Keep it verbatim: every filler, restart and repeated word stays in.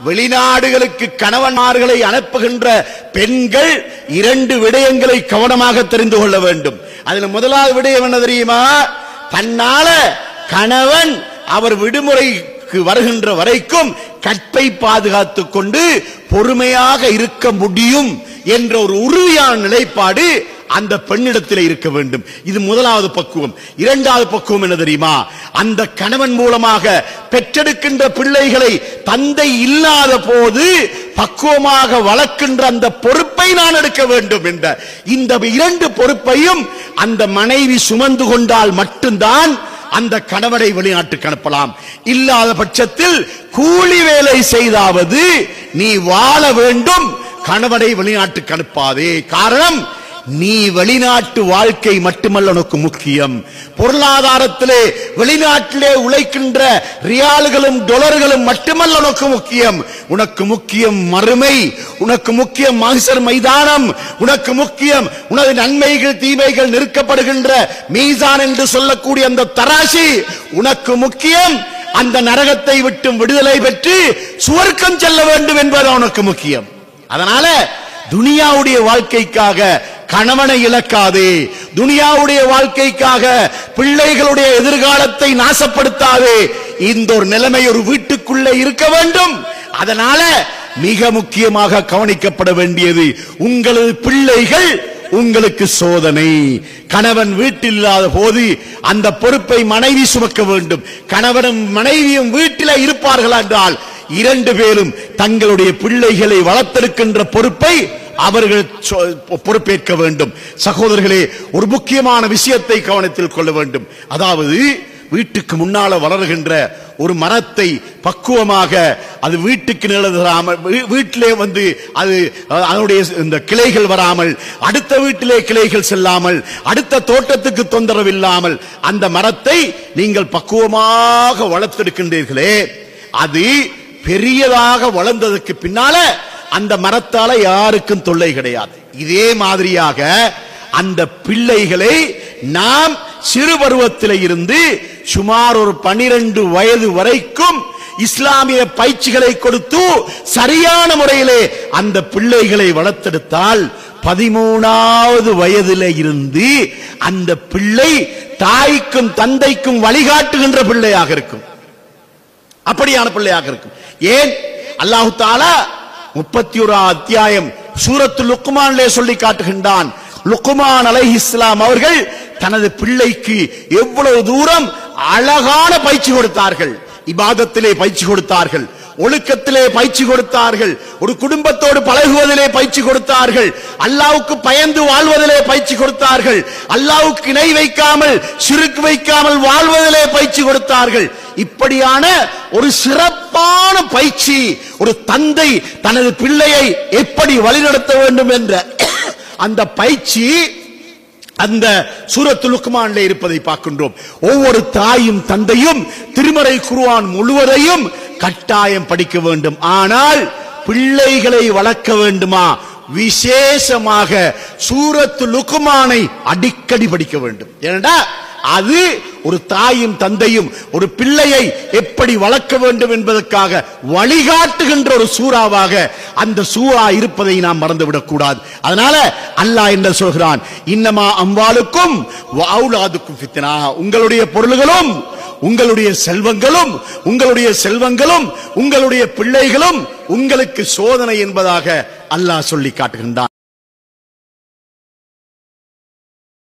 வெளிநாடுகளுக்கு கணவன்மார்களை அனுப்புகின்ற பெண்கள் இரண்டு விடயங்களை கவனமாக தெரிந்து கொள்ள வேண்டும். அதுல முதலாவது விடயம் என்ன தெரியுமா? தன்னால கணவன் அவர் விடுமுறைக்கு வருகின்ற வரைக்கும் கற்பை பாதுகாத்துக் கொண்டு பொறுமையாக இருக்க முடியும் என்ற ஒரு உறுதியான நிலைப்பாடு அந்த பெண்ணிடத்தில் இருக்க வேண்டும். இது முதலாவது பக்குவம். இரண்டாவது பக்குவம் என்ன தெரியுமா? அந்த கணவன் மூலமாக பெற்றெடுக்கின்ற பிள்ளைகளை தந்தை இல்லாத போது பக்குவமாக வளர்க்கின்ற அந்த பொறுப்பை நான் எடுக்க வேண்டும் என்ற இந்த இரண்டு பொறுப்பையும் அந்த மனைவி சுமந்து கொண்டால் மட்டும்தான் அந்த கணவனை வெளிநாட்டுக்கு அனுப்பலாம். இல்லாத பட்சத்தில் கூலி வேலை செய்தாவது நீ வாழ வேண்டும், கணவனை வெளிநாட்டுக்கு அனுப்பாதே. காரணம், நீ வெளிநாட்டு வாழ்க்கை மட்டுமல்ல உனக்கு முக்கியம். பொருளாதாரத்திலே வெளிநாட்டிலே உழைக்கின்ற ரியால்களும் டாலர்களும் மட்டுமல்ல உனக்கு முக்கியம். உனக்கு முக்கியம் மறுமை, உனக்கு முக்கியம் மஹ்ஷர் மைதானம், உனக்கு முக்கியம் உனது நன்மைகள் தீமைகள் நிறுக்கப்படுகின்ற மீசான் என்று சொல்லக்கூடிய அந்த தராசி, உனக்கு முக்கியம் அந்த நரகத்தை விட்டு விடுதலை பெற்று சுவர்க்கம் செல்ல வேண்டும் என்பது உனக்கு முக்கியம். அதனால துனியாவுடைய வாழ்க்கைக்காக கணவனை இழக்காதே, துனியாவுடைய வாழ்க்கைக்காக பிள்ளைகளுடைய எதிர்காலத்தை நாசப்படுத்தாதே. இந்த ஒரு நிலைமை ஒரு வீட்டுக்குள்ளே இருக்க வேண்டும். அதனால மிக முக்கியமாக கவனிக்கப்பட வேண்டியது, உங்களது பிள்ளைகள் உங்களுக்கு சோதனை. கணவன் வீட்டில் இல்லாத போது அந்த பொறுப்பை மனைவி சுமக்க வேண்டும். கணவனும் மனைவியும் வீட்டில் இருப்பார்கள் என்றால் இரண்டு பேரும் தங்களுடைய பிள்ளைகளை வளர்த்தெடுக்கின்ற பொறுப்பை அவர்கள் பொறுப்பேற்க வேண்டும். சகோதரர்களே, ஒரு முக்கியமான விஷயத்தை கவனத்தில் கொள்ள வேண்டும். அதாவது வீட்டுக்கு முன்னால வளர்கின்ற ஒரு மரத்தை பக்குவமாக அது வீட்டுக்கு நிழலாமல், வீட்டிலே வந்து அது அதனுடைய இந்த கிளைகள் வராமல், அடுத்த வீட்டிலே கிளைகள் செல்லாமல், அடுத்த தோட்டத்துக்கு தொந்தரவு இல்லாமல் அந்த மரத்தை நீங்கள் பக்குவமாக வளர்த்தெடுக்கின்றீர்களே, அது பெரியதாக வளர்ந்ததற்கு பின்னால அந்த மரத்தால யாருக்கும் தொல்லை கிடையாது. இதே மாதிரியாக அந்த பிள்ளைகளை நாம் சிறு பருவத்தில் இருந்து சுமார் ஒரு பனிரெண்டு வயது வரைக்கும் இஸ்லாமிய பயிற்சிகளை கொடுத்து சரியான முறையிலே அந்த பிள்ளைகளை வளர்த்தெடுத்தால் பதிமூணாவது வயதில இருந்து அந்த பிள்ளை தாய்க்கும் தந்தைக்கும் வழிகாட்டுகின்ற பிள்ளையாக இருக்கும். அப்படியான பிள்ளையாக இருக்கும். ஏன்? அல்லாஹ் தஆலா முப்பத்தி ஒரு அத்தியாயம் சூரத்து லுக்மானிலே சொல்லி காட்டுகின்றான். லுக்மான் அலைஹிஸ்ஸலாம் அவர்கள் தனது பிள்ளைக்கு எவ்வளவு தூரம் அழகான பயிற்சி கொடுத்தார்கள். இபாதத்திலே பயிற்சி கொடுத்தார்கள், ஒழுக்கத்திலே பயிற்சி கொடுத்தார்கள், ஒரு குடும்பத்தோடு பழகுவதிலே பயிற்சி கொடுத்தார்கள், அல்லாஹ்வுக்கு பயந்து வாழ்வதிலே பயிற்சி கொடுத்தார்கள், அல்லாஹ்வுக்கு இணை வைக்காமல் ஷிர்க் வைக்காமல் வாழ்வதிலே பயிற்சி கொடுத்தார்கள். இப்படியான ஒரு சிறப்பான பயிற்சி ஒரு தந்தை தனது பிள்ளையை எப்படி வழிநடத்த வேண்டும் என்ற அந்த பயிற்சி அந்த சூரத்துல் லுக்மானிலே இருப்பதை பார்க்கின்றோம். ஒவ்வொரு தாயும் தந்தையும் திருமறை குர்ஆன் முழுவதையும் கட்டாயம் படிக்க வேண்டும். ஆனால் பிள்ளைகளை வளர்க்க வேண்டுமா, விசேஷமாக சூரத்துல் லுக்மானை அடிக்கடி படிக்க வேண்டும். ஏனென்றா அது ஒரு தாயும் தந்தையும் ஒரு பிள்ளையை எப்படி வளர்க்க வேண்டும் என்பதற்காக வழிகாட்டுகின்ற ஒரு சூறாவாக அந்த சூறா இருப்பதை நாம் மறந்துவிடக் கூடாது. அதனால அல்லாஹ் என்ன சொல்கிறான்? இன்னமா அம்வாலுக்கும் வஅவுலாதுக்கும் ஃபித்னா, உங்களுடைய பொருள்களும் உங்களுடைய செல்வங்களும் உங்களுடைய செல்வங்களும் உங்களுடைய பிள்ளைகளும் உங்களுக்கு சோதனை என்பதாக அல்லாஹ் சொல்லி காட்டுகின்றான்.